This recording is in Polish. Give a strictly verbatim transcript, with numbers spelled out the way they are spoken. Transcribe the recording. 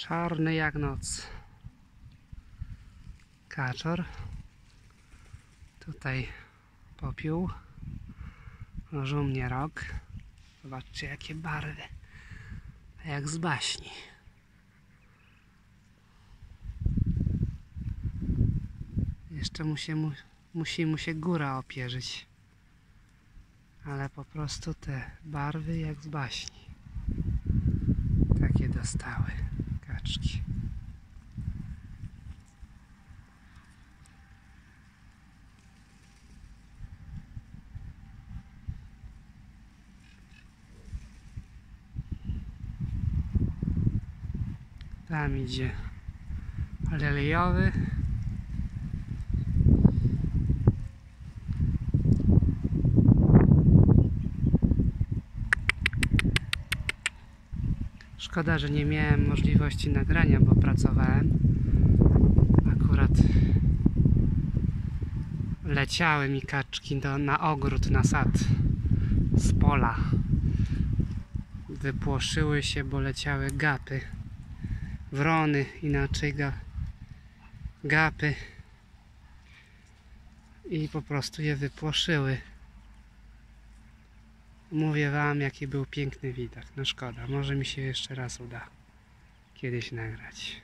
Czarny jak noc. Kaczor. Tutaj popiół. Żumnie rok. Zobaczcie jakie barwy. Jak z baśni. Jeszcze mu się, mu, musi mu się góra opierzyć. Ale po prostu te barwy jak z baśni. Takie dostały kaczki. Tam idzie leliowy. Szkoda, że nie miałem możliwości nagrania, bo pracowałem. Akurat leciały mi kaczki do, na ogród, na sad z pola. Wypłoszyły się, bo leciały gapy. Wrony, inaczej ga, gapy. I po prostu je wypłoszyły. Mówię wam, jaki był piękny widok. No szkoda, może mi się jeszcze raz uda kiedyś nagrać.